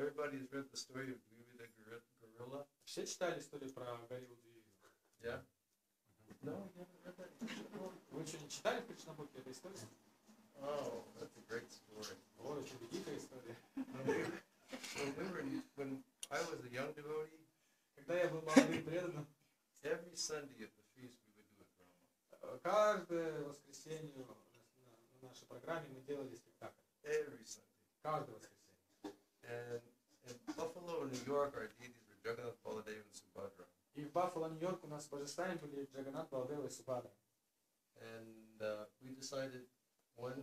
Everybody's read the story of David the gorilla? Все читали историю про гориллу Дьюи? Yeah? No, you haven't read that? Вы что, не читали в Кришнабуке эту историю? Oh, that's a great story. О, очень великая история. When I was a young devotee, Когда я был молодым преданным, every Sunday at the feast we would do a drama. каждое воскресенье на нашей программе мы делали спектакль. Every Sunday. Каждое воскресенье. And in Buffalo, New York, our deities were Jagannath, Baladev, and Subhadra. И в Баффало, Нью-Йорк у нас божествами были Джаганнат, Баладева и Субхадра. And we decided one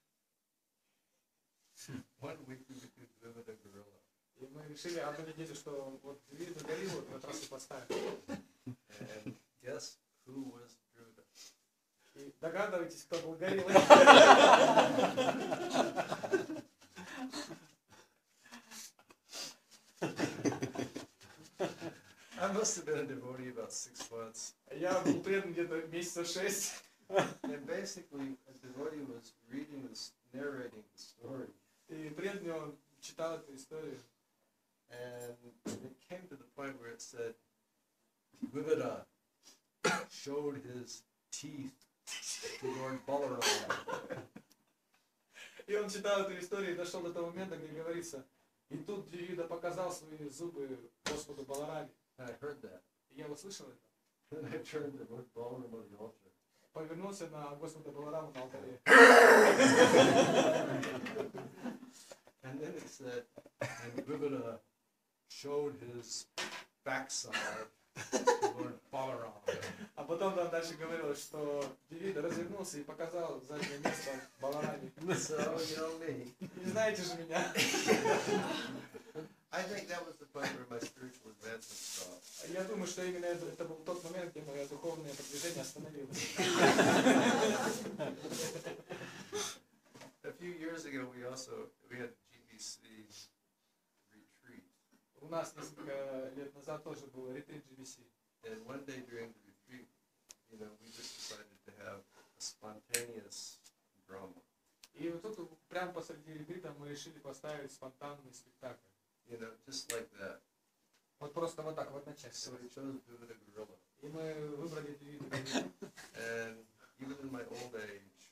week we would do Vivida Gorilla. И мы решили одну неделю, что вот Вивиду гориллу в этот раз и поставим. And guess who was Vivida? И догадываетесь, кто был гориллой? I must have been a devotee about 6 months. Я был предан где-то месяца 6. And basically, a devotee was narrating the story. И преданный он читал эту историю. And it came to the point where it said, Vivida showed his teeth to Lord Balaram. И он читал эту историю и дошел до того момента, где говорится, и тут Вивида показал свои зубы Господу Балараме. And I heard that. И я услышал это. And I turned to Lord Balaram on the altar. Повернулся на Господа Баларама на алтаре. And then it said, and Vivida showed his backside to Lord Balaram. А потом там дальше говорилось, что Вивида развернулся и показал заднее место Балараме. So, you know me. Не знаете же меня. I think that was the point where my spiritual advancement stopped. Я думаю, что именно это был тот момент, где мое духовное продвижение остановилось. A few years ago, we had a GBC retreat. У нас несколько лет назад тоже был ретрит GBC. And one day during the retreat, we just decided to have a spontaneous drama. И вот тут прямо посреди ретрита мы решили поставить спонтанный спектакль. Just like that. Вот просто вот так, вот на часть. So we chose Vivida Gorilla. И мы выбрали Вивиду гориллу. And even in my old age,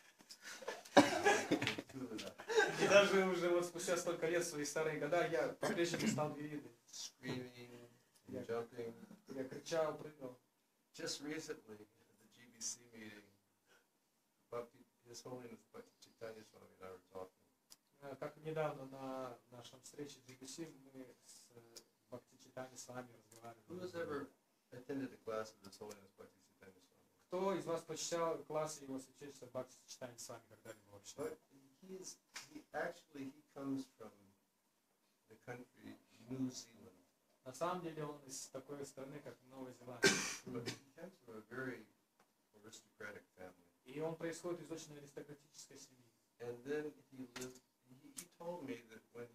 Vivida, И даже уже вот спустя столько лет, в свои старые года, я по-прежнему стал Вивидой. screaming, jumping. Я кричал, прыгал. Just recently, at the GBC meeting, His Holiness Bhakti Chaitanya Swami and I were talking. Как недавно на нашем встрече GBC мы с Бхакти Чайтанья с вами Who has разговаривали. ever attended a class of His Holiness Bhakti Chaitanya Swami? Кто из вас посещал класс его святейшества Бхакти Чайтанья с вами когда-либо вообще? But he comes from the country New Zealand. На самом деле он из такой страны, как Новая Зеландия. But he comes from a very aristocratic family. И он происходит из очень аристократической семьи. And then he told me that when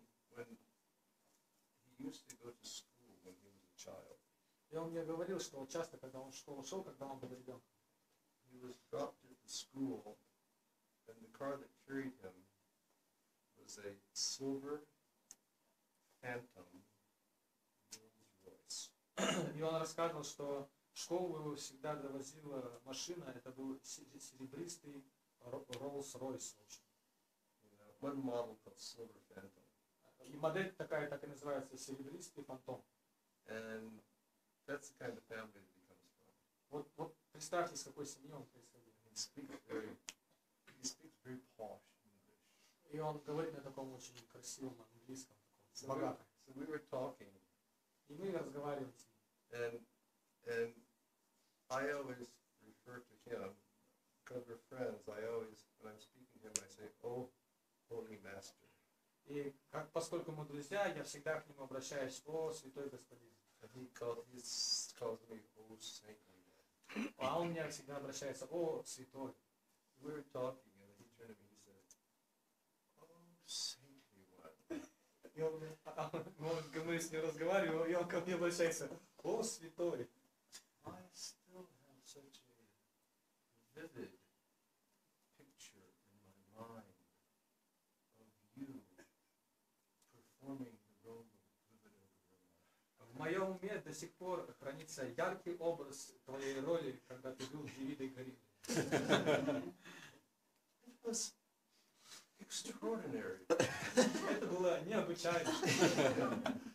he used to go to school when he was a child, И он мне говорил, что вот часто, когда он в школу шел, когда он был ребенком, he was dropped at the school, and the car that carried him was a silver Phantom Rolls-Royce. и он рассказывал, что в школу его всегда довозила машина, это был серебристый Rolls-Royce. One model called Silver Phantom. И модель такая, так и называется, серебристый фантом. And that's the kind of family that he comes from. Вот представьте, из какой семьи он происходит. He speaks very posh English. И он говорит на таком очень красивом английском, таком богатом. So we were talking. И мы разговаривали с ним. And I always refer to him, because we're friends, when I'm speaking to him, I say, "Oh, Holy Master." И поскольку мы друзья, я всегда к нему обращаюсь: о, святой господин. And he calls me, "Oh, saintly one." А он меня всегда обращается: о, святой. We were talking, and he turned to me and he said, "Oh, saintly one." И мы с ним разговариваем, и он ко мне обращается: о, святой. I still have such a vivid picture in my mind of you performing the моем уме до сих пор хранится яркий образ твоей роли, когда ты был Давидой Гориллой. It was extraordinary. Это было необычайно.